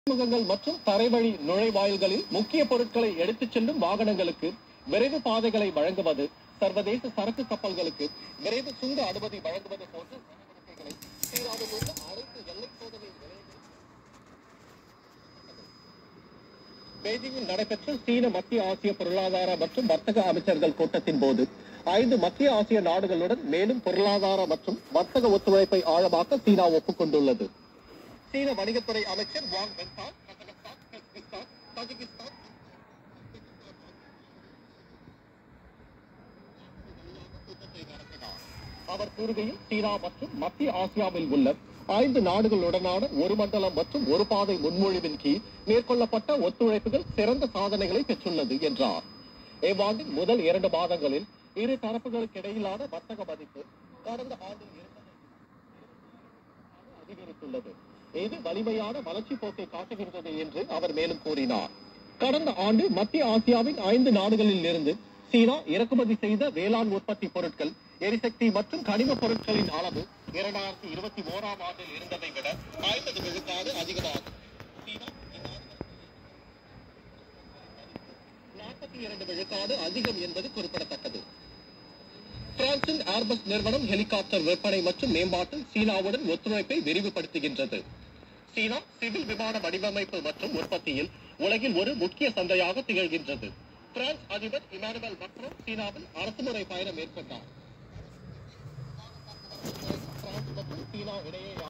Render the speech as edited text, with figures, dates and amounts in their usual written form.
துறைமுகங்கள் மற்றும் தரைவழி நுழைவாயில்களில் முக்கிய பொருட்களை எடுத்துச் செல்லும் வாகனங்களுக்கு விரைவு பாதைகளை வழங்குவது, சர்வதேச சரக்கு கப்பல்களுக்கு விரைவு சுங்க அனுமதி வழங்குவது போன்ற நடவடிக்கைகளை சீனாவில் உள்ள அனைத்து எல்லை சோதனை நிலையங்களில் பெய்ஜிங்கில் நடைபெற்ற சீன மத்திய ஆசிய பொருளாதார மற்றும் வர்த்தக அமைச்சர்கள் கூட்டத்தின் போது 5 மத்திய ஆசிய நாடுகளுடன் மேலும் பொருளாதார மற்றும் வர்த்தக ஒத்துழைப்பை ஆழமாக்க சீனா ஒப்புக்கொண்டுள்ளது. சீன வணிகத்துறை அமைச்சர் Wang Wentao Kazakhstan, Kyrgyzstan, Tajikistan கூட்டத்தை நடத்தினார். அவர் கூறுகையில் சீனா மற்றும் மத்திய ஆசியாவில் உள்ள 5 நாடுகளுடனான ஒரு மண்டலம் மற்றும் ஒரு பாதை முன்மொழிவின் கீழ் மேற்கொள்ளப்பட்ட ஒத்துழைப்புகள் சிறந்த சாதனைகளை பெற்றுள்ளது என்றார். இவ்வாண்டின் முதல் 2 மாதங்களில் இரு தரப்புகளுக்கு இடையிலான வர்த்தக மதிப்பு கடந்த ஆண்டில் அதிகரித்துள்ளது. இது வலிமையான வளர்ச்சி போக்கை காட்டுகிறது என்று அவர் மேலும் கூறினார். கடந்த ஆண்டு மத்திய ஆசியாவின் 5 நாடுகளில் இருந்து சீனா இறக்குமதி செய்த வேளாண் உற்பத்தி பொருட்கள், எரிசக்தி மற்றும் கனிம பொருட்களின் அளவு 2021ஆம் ஆண்டில் இருந்ததை விட 50 விழுக்காடு அதிகமாகும். 42 விழுக்காடு அதிகம் என்பது குறிப்பிடத்தக்கது. பிரான்சின் ஏர்பஸ் நிறுவனம் ஹெலிகாப்டர் விற்பனை மற்றும் மேம்பாட்டில் சீனாவுடன் ஒத்துழைப்பை விரிவுபடுத்துகின்றது. சீனா சிவில் விமான வடிவமைப்பு மற்றும் உற்பத்தியில் உலகில் ஒரு முக்கிய சந்தையாக திகழ்கின்றது. பிரான்ஸ் அதிபர் இமானுவேல் மக்ரோன் சீனாவில் அரசுமுறை பயணம் மேற்கொண்டார். பிரான்ஸ் மற்றும் சீனா இடையே